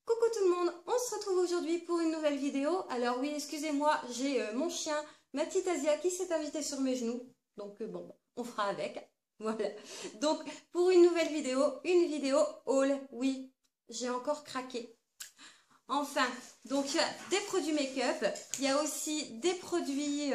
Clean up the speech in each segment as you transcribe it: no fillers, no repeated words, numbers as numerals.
Coucou tout le monde, on se retrouve aujourd'hui pour une nouvelle vidéo. Alors oui, excusez-moi, j'ai mon chien, ma petite Asia, qui s'est invitée sur mes genoux. Donc bon, on fera avec. Voilà. Donc pour une vidéo haul. Oui, j'ai encore craqué. Enfin, donc il y a des produits make-up. Il y a aussi des produits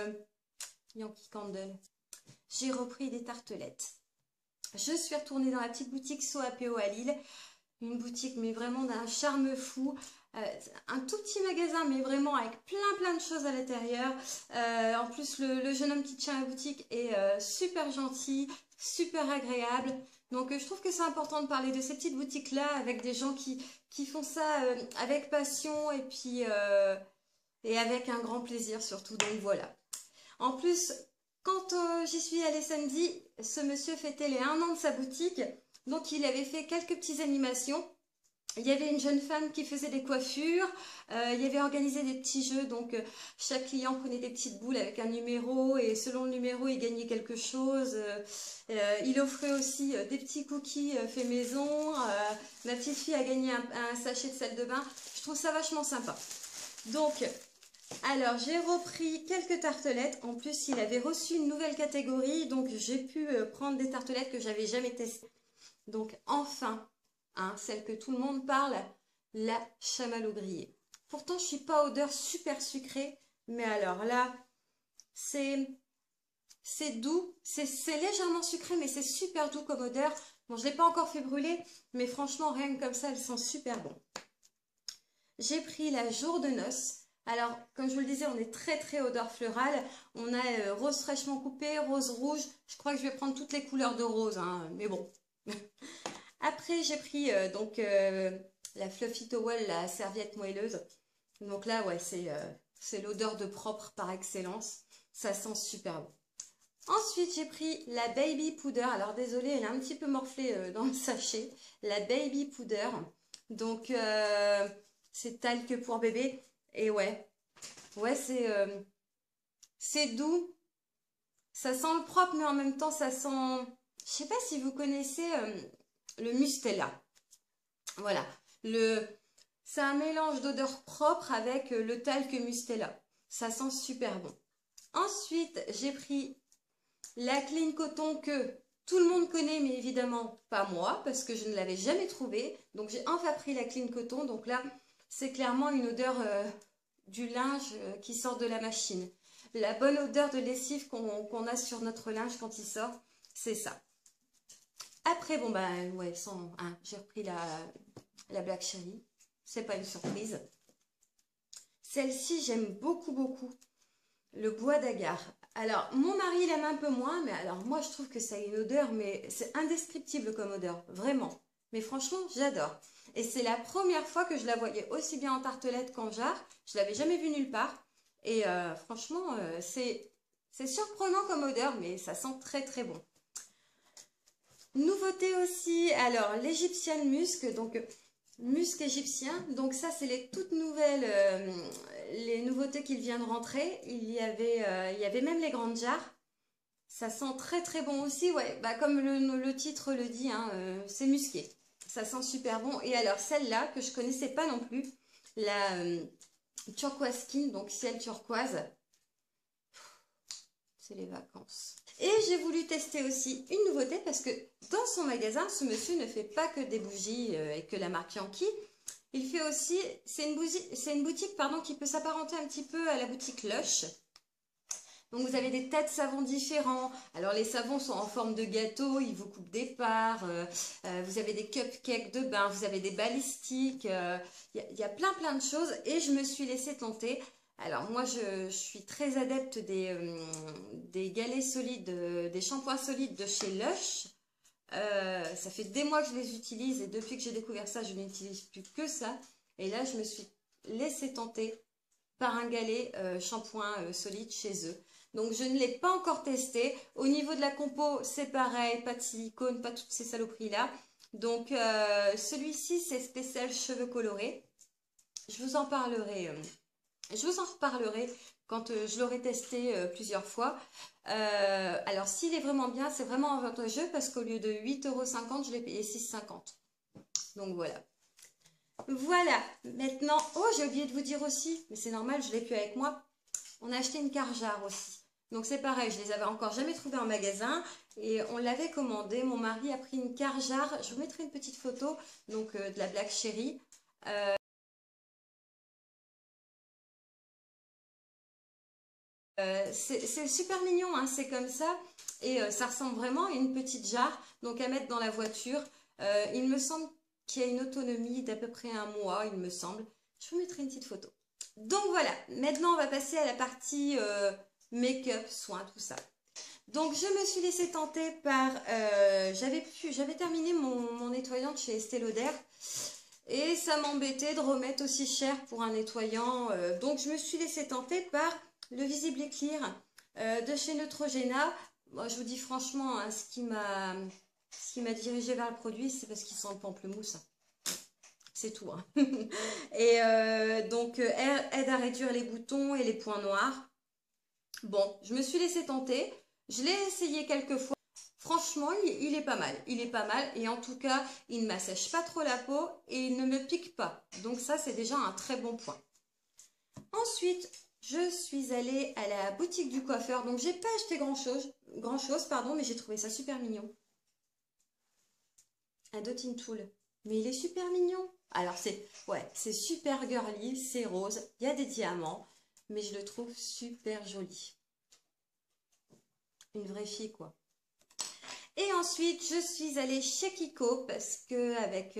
Yankee Candle. J'ai repris des tartelettes. Je suis retournée dans la petite boutique SoAPO à Lille. Une boutique mais vraiment d'un charme fou, un tout petit magasin mais vraiment avec plein de choses à l'intérieur. En plus le jeune homme qui tient la boutique est super gentil, super agréable. Donc je trouve que c'est important de parler de ces petites boutiques là avec des gens qui font ça avec passion et puis et avec un grand plaisir surtout. Donc voilà. En plus quand j'y suis allée samedi, ce monsieur fêtait les 1 an de sa boutique. Donc il avait fait quelques petites animations. Il y avait une jeune femme qui faisait des coiffures. Il y avait organisé des petits jeux. Donc chaque client prenait des petites boules avec un numéro. Et selon le numéro, il gagnait quelque chose. Il offrait aussi des petits cookies faits maison. Ma petite fille a gagné un sachet de sel de bain. Je trouve ça vachement sympa. Donc, alors j'ai repris quelques tartelettes. En plus, il avait reçu une nouvelle catégorie. Donc j'ai pu prendre des tartelettes que j'avais jamais testées. Donc enfin, hein, celle que tout le monde parle, la chamallow grillée. Pourtant, je suis pas odeur super sucrée, mais alors là, c'est doux, c'est légèrement sucré, mais c'est super doux comme odeur. Bon, je l'ai pas encore fait brûler, mais franchement, rien que comme ça, elle sent super bon. J'ai pris la jour de noces. Alors, comme je vous le disais, on est très odeur florale. On a rose fraîchement coupée, rose rouge. Je crois que je vais prendre toutes les couleurs de rose, hein, mais bon. Après, j'ai pris la Fluffy Towel, la serviette moelleuse. Donc là, ouais, c'est l'odeur de propre par excellence. Ça sent super bon. Ensuite, j'ai pris la Baby Powder. Alors, désolée, elle est un petit peu morflée dans le sachet. La Baby Powder. Donc, c'est talc pour bébé. Et ouais, c'est doux. Ça sent le propre, mais en même temps, ça sent... Je sais pas si vous connaissez... le Mustela. Voilà. C'est un mélange d'odeur propre avec le talc Mustela. Ça sent super bon. Ensuite, j'ai pris la Clean Coton que tout le monde connaît, mais évidemment pas moi, parce que je ne l'avais jamais trouvée. Donc, j'ai enfin pris la Clean Coton. Donc là, c'est clairement une odeur du linge qui sort de la machine. La bonne odeur de lessive qu'on a sur notre linge quand il sort, c'est ça. Après, bon, bah, ouais, j'ai repris la Black Cherry. C'est pas une surprise. Celle-ci, j'aime beaucoup. Le bois d'agar. Alors, mon mari l'aime un peu moins, mais alors moi, je trouve que ça a une odeur, mais c'est indescriptible comme odeur. Vraiment. Mais franchement, j'adore. Et c'est la première fois que je la voyais aussi bien en tartelette qu'en jarre. Je l'avais jamais vue nulle part. Et franchement, c'est surprenant comme odeur, mais ça sent très bon. Nouveauté aussi, alors l'Egyptian Musk, donc musc égyptien, donc ça c'est les toutes nouvelles, les nouveautés qui viennent de rentrer, il y avait même les grandes jarres, ça sent très bon aussi, ouais, bah comme le titre le dit, hein, c'est musqué, ça sent super bon. Et alors celle-là que je connaissais pas non plus, la turquoise skin, donc ciel turquoise, c'est les vacances. Et j'ai voulu tester aussi une nouveauté parce que dans son magasin, ce monsieur ne fait pas que des bougies et que la marque Yankee. Il fait aussi, c'est une boutique pardon, qui peut s'apparenter un petit peu à la boutique Lush. Donc vous avez des tas de savons différents. Alors les savons sont en forme de gâteau, ils vous coupent des parts. Vous avez des cupcakes de bain, vous avez des balistiques. Il y a plein de choses et je me suis laissée tenter. Alors moi je suis très adepte des galets solides, des shampoings solides de chez Lush. Ça fait des mois que je les utilise et depuis que j'ai découvert ça, je n'utilise plus que ça. Et là je me suis laissée tenter par un galet shampoing solide chez eux. Donc je ne l'ai pas encore testé. Au niveau de la compo, c'est pareil, pas de silicone, pas toutes ces saloperies là. Donc celui-ci c'est spécial cheveux colorés. Je vous en parlerai. Je vous en reparlerai quand je l'aurai testé plusieurs fois. Alors s'il est vraiment bien, c'est vraiment avantageux parce qu'au lieu de 8,50 €, je l'ai payé 6,50 €. Donc voilà. Voilà, maintenant, oh j'ai oublié de vous dire aussi, mais c'est normal, je l'ai plus avec moi, on a acheté une Carjar aussi. Donc c'est pareil, je les avais encore jamais trouvées en magasin et on l'avait commandé. Mon mari a pris une Carjar, je vous mettrai une petite photo donc de la Black Cherry. C'est super mignon, hein, c'est comme ça et ça ressemble vraiment à une petite jarre donc à mettre dans la voiture. Il me semble qu'il y a une autonomie d'à peu près un mois, il me semble. Je vous mettrai une petite photo. Donc voilà, maintenant on va passer à la partie make-up, soins, tout ça. Donc je me suis laissée tenter par... j'avais terminé mon nettoyant de chez Estée Lauder et ça m'embêtait de remettre aussi cher pour un nettoyant. Donc je me suis laissée tenter par le Visible et Clear de chez Neutrogena. Moi je vous dis franchement, hein, ce qui m'a dirigé vers le produit, c'est parce qu'il sent le pamplemousse. C'est tout. Hein. Et donc aide à réduire les boutons et les points noirs. Bon, je me suis laissée tenter. Je l'ai essayé quelques fois. Franchement, il est pas mal. Il est pas mal. Et en tout cas, il ne m'assèche pas trop la peau et il ne me pique pas. Donc ça, c'est déjà un très bon point. Ensuite, je suis allée à la boutique du coiffeur. Donc, j'ai pas acheté grand-chose, pardon, mais j'ai trouvé ça super mignon. Un dotting tool. Mais il est super mignon. Alors, c'est super girly, c'est rose. Il y a des diamants. Mais je le trouve super joli. Une vraie fille, quoi. Et ensuite, je suis allée chez Kiko parce que avec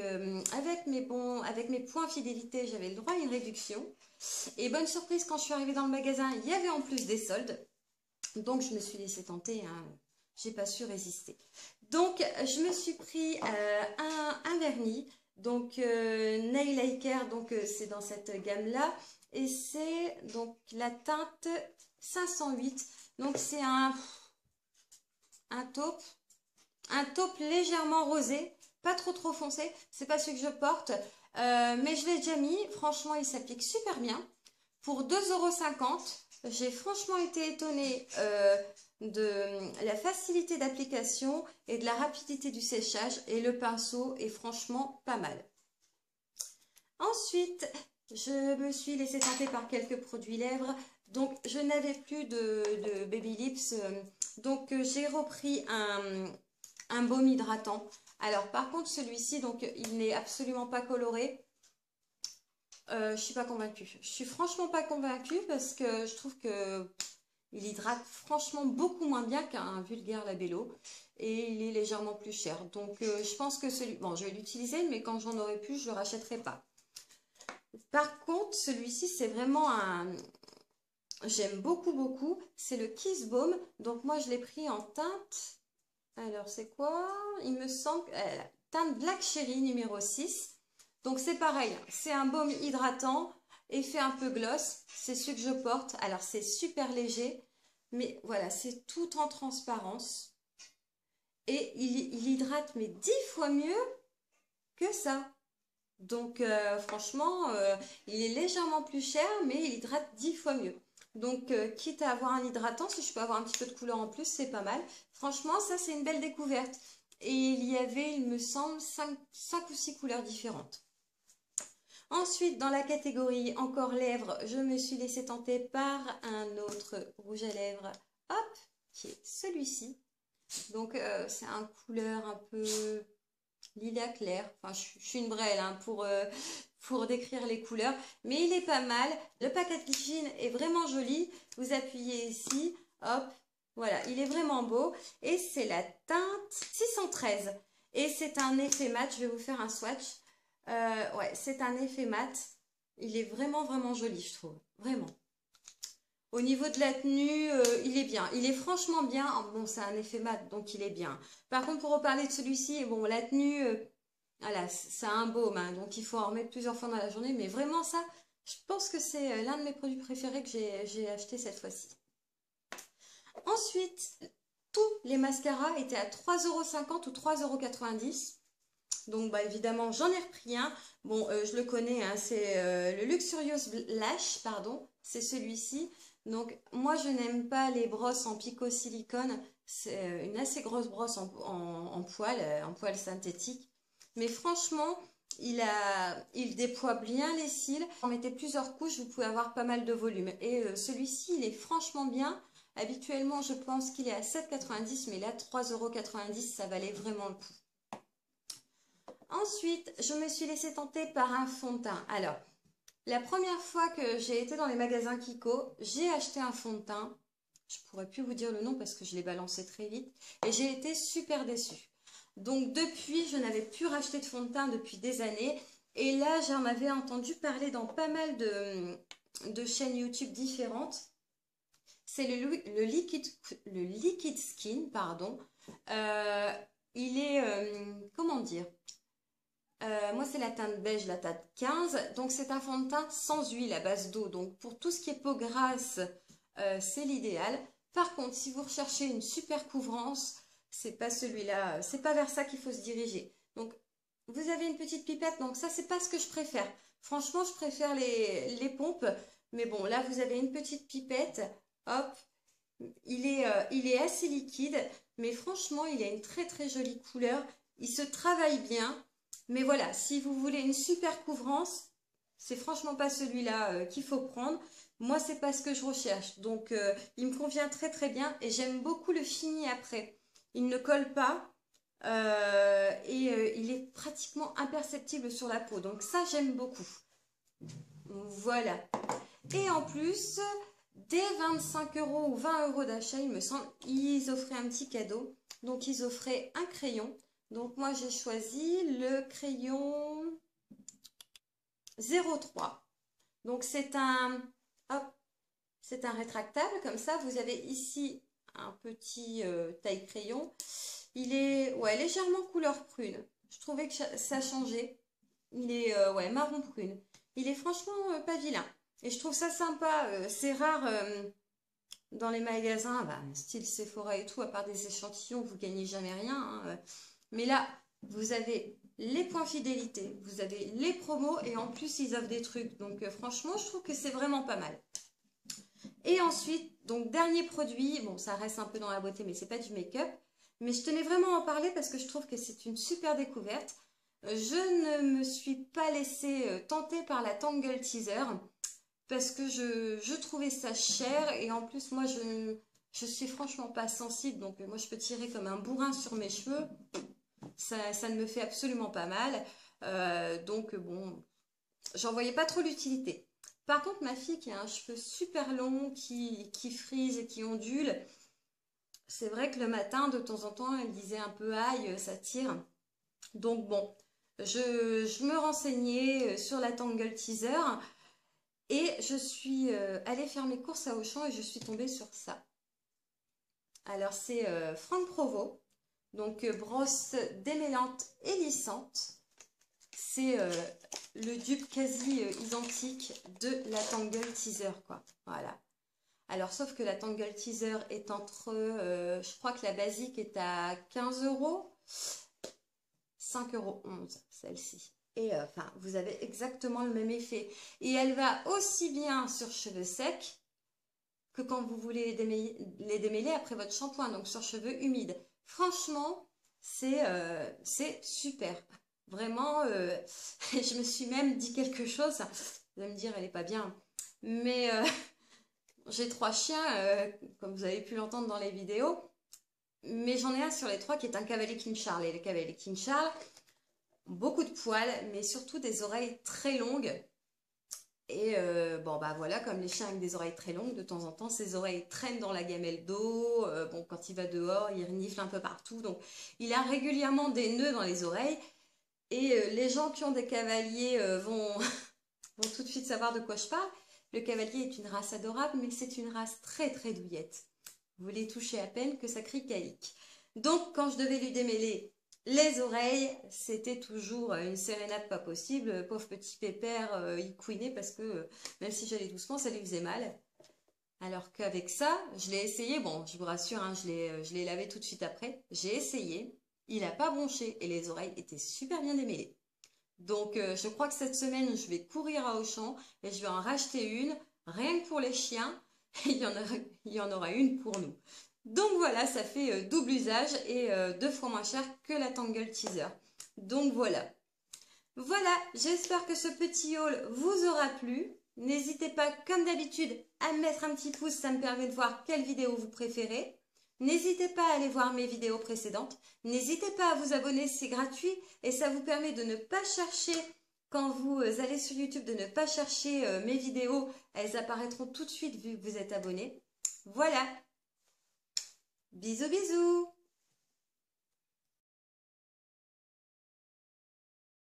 mes points fidélité, j'avais le droit à une réduction. Et bonne surprise, quand je suis arrivée dans le magasin, il y avait en plus des soldes. Donc, je me suis laissée tenter. Hein. J'ai pas su résister. Donc, je me suis pris un vernis. Donc, Nail Laker, donc c'est dans cette gamme-là. Et c'est donc la teinte 508. Donc, c'est un taupe. Un taupe légèrement rosé, pas trop foncé, c'est pas celui que je porte, mais je l'ai déjà mis, franchement il s'applique super bien. Pour 2,50 €, j'ai franchement été étonnée de la facilité d'application et de la rapidité du séchage et le pinceau est franchement pas mal. Ensuite, je me suis laissée tenter par quelques produits lèvres, donc je n'avais plus de Baby Lips, donc j'ai repris un baume hydratant. Alors par contre celui-ci, donc il n'est absolument pas coloré. Je suis pas convaincue. Je suis franchement pas convaincue parce que je trouve que il hydrate franchement beaucoup moins bien qu'un vulgaire Labello et il est légèrement plus cher. Donc je pense que bon, je vais l'utiliser, mais quand j'en aurai plus, je le rachèterai pas. Par contre, celui-ci, c'est vraiment j'aime beaucoup. C'est le Kiss Baume. Donc moi, je l'ai pris en teinte. Alors, c'est quoi? Il me semble teinte Black Cherry numéro 6. Donc, c'est pareil. C'est un baume hydratant, effet un peu gloss. C'est celui que je porte. Alors, c'est super léger. Mais voilà, c'est tout en transparence. Et il hydrate, mais 10 fois mieux que ça. Donc, franchement, il est légèrement plus cher, mais il hydrate 10 fois mieux. Donc, quitte à avoir un hydratant, si je peux avoir un petit peu de couleur en plus, c'est pas mal. Franchement, ça, c'est une belle découverte. Et il y avait, il me semble, 5 ou 6 couleurs différentes. Ensuite, dans la catégorie encore lèvres, je me suis laissée tenter par un autre rouge à lèvres, hop, qui est celui-ci. Donc, c'est un couleur un peu lilas clair. Enfin, je suis une brêle hein, pour décrire les couleurs. Mais il est pas mal. Le packaging est vraiment joli. Vous appuyez ici. Hop. Voilà. Il est vraiment beau. Et c'est la teinte 613. Et c'est un effet mat. Je vais vous faire un swatch. Ouais, c'est un effet mat. Il est vraiment joli, je trouve. Vraiment. Au niveau de la tenue, il est bien. Il est franchement bien. Bon, c'est un effet mat, donc il est bien. Par contre, pour reparler de celui-ci, bon, la tenue, voilà, c'est un baume, hein, donc il faut en remettre plusieurs fois dans la journée. Mais vraiment, ça, je pense que c'est l'un de mes produits préférés que j'ai acheté cette fois-ci. Ensuite, tous les mascaras étaient à 3,50 € ou 3,90 €. Donc, bah, évidemment, j'en ai repris un. Bon, je le connais, hein, c'est le Luxurious Lash, pardon. C'est celui-ci. Donc, moi, je n'aime pas les brosses en picot silicone. C'est une assez grosse brosse en poil synthétique. Mais franchement, il déploie bien les cils. En mettez plusieurs couches, vous pouvez avoir pas mal de volume. Et celui-ci, il est franchement bien. Habituellement, je pense qu'il est à 7,90 €, mais là, 3,90 €, ça valait vraiment le coup. Ensuite, je me suis laissée tenter par un fond de teint. Alors, la première fois que j'ai été dans les magasins Kiko, j'ai acheté un fond de teint. Je ne pourrais plus vous dire le nom parce que je l'ai balancé très vite. Et j'ai été super déçue. Donc depuis, je n'avais plus racheté de fond de teint depuis des années. Et là, j'en avais entendu parler dans pas mal de chaînes YouTube différentes. C'est le liquid Skin, pardon. Il est, comment dire, moi, c'est la teinte beige, la teinte 15. Donc, c'est un fond de teint sans huile à base d'eau. Donc, pour tout ce qui est peau grasse, c'est l'idéal. Par contre, si vous recherchez une super couvrance, c'est pas celui-là. C'est pas vers ça qu'il faut se diriger. Donc, vous avez une petite pipette. Donc, ça, c'est pas ce que je préfère. Franchement, je préfère les pompes. Mais bon, là, vous avez une petite pipette. Hop. Il est assez liquide. Mais franchement, il a une très, très jolie couleur. Il se travaille bien. Mais voilà, si vous voulez une super couvrance, c'est franchement pas celui-là qu'il faut prendre. Moi, c'est pas ce que je recherche. Donc, il me convient très très bien et j'aime beaucoup le fini après. Il ne colle pas il est pratiquement imperceptible sur la peau. Donc ça, j'aime beaucoup. Voilà. Et en plus, dès 25 € ou 20 € d'achat, il me semble, ils offraient un petit cadeau. Donc, ils offraient un crayon. Donc, moi, j'ai choisi le crayon 03. Donc, c'est un rétractable. Comme ça, vous avez ici un petit taille crayon. Il est légèrement couleur prune. Je trouvais que ça changeait. Il est marron prune. Il est franchement pas vilain. Et je trouve ça sympa. C'est rare dans les magasins, style Sephora et tout, à part des échantillons, vous gagnez jamais rien. Hein. Mais là, vous avez les points fidélité, vous avez les promos et en plus, ils offrent des trucs. Donc, franchement, je trouve que c'est vraiment pas mal. Et ensuite, donc, dernier produit. Bon, ça reste un peu dans la beauté, mais c'est pas du make-up. Mais je tenais vraiment à en parler parce que je trouve que c'est une super découverte. Je ne me suis pas laissée tenter par la Tangle Teezer parce que je trouvais ça cher et en plus, moi, je suis franchement pas sensible. Donc, moi, je peux tirer comme un bourrin sur mes cheveux. Ça ne me fait absolument pas mal. Donc, bon, j'en voyais pas trop l'utilité. Par contre, ma fille qui a un cheveu super long, qui frise et qui ondule, c'est vrai que le matin, de temps en temps, elle disait un peu aïe, ça tire. Donc, bon, je me renseignais sur la Tangle Teezer et je suis allée faire mes courses à Auchan et je suis tombée sur ça. Alors, c'est Franck Provost. Donc, brosse démêlante et lissante. C'est le dupe quasi identique de la Tangle Teezer, quoi. Voilà. Alors, sauf que la Tangle Teezer est entre, je crois que la basique est à 15 €, 5,11 € celle-ci. Et enfin, vous avez exactement le même effet. Et elle va aussi bien sur cheveux secs que quand vous voulez les démêler après votre shampoing, donc sur cheveux humides. Franchement, c'est super. Vraiment, je me suis même dit quelque chose. Vous allez me dire, elle n'est pas bien. Mais j'ai 3 chiens, comme vous avez pu l'entendre dans les vidéos. Mais j'en ai un sur les 3 qui est un cavalier King Charles. Et les cavaliers King Charles, beaucoup de poils, mais surtout des oreilles très longues. Et bon, voilà, comme les chiens avec des oreilles très longues, de temps en temps, ses oreilles traînent dans la gamelle d'eau. Bon, quand il va dehors, il renifle un peu partout. Donc, il a régulièrement des nœuds dans les oreilles. Et les gens qui ont des cavaliers vont tout de suite savoir de quoi je parle. Le cavalier est une race adorable, mais c'est une race très très douillette. Vous les touchez à peine que ça crie caïque. Donc, quand je devais lui démêler les oreilles, c'était toujours une sérénade pas possible. Pauvre petit pépère, il couinait parce que même si j'allais doucement, ça lui faisait mal. Alors qu'avec ça, je l'ai essayé. Bon, je vous rassure, hein, je l'ai lavé tout de suite après. J'ai essayé. Il n'a pas bronché et les oreilles étaient super bien démêlées. Donc, je crois que cette semaine, je vais courir à Auchan et je vais en racheter une, rien que pour les chiens. Et il y en aura une pour nous. Donc voilà, ça fait double usage et 2 fois moins cher que la Tangle Teezer. Donc voilà. Voilà, j'espère que ce petit haul vous aura plu. N'hésitez pas, comme d'habitude, à mettre un petit pouce, ça me permet de voir quelle vidéo vous préférez. N'hésitez pas à aller voir mes vidéos précédentes. N'hésitez pas à vous abonner, c'est gratuit et ça vous permet de ne pas chercher, quand vous allez sur YouTube, de ne pas chercher mes vidéos. Elles apparaîtront tout de suite vu que vous êtes abonné. Voilà. Bisous, bisous.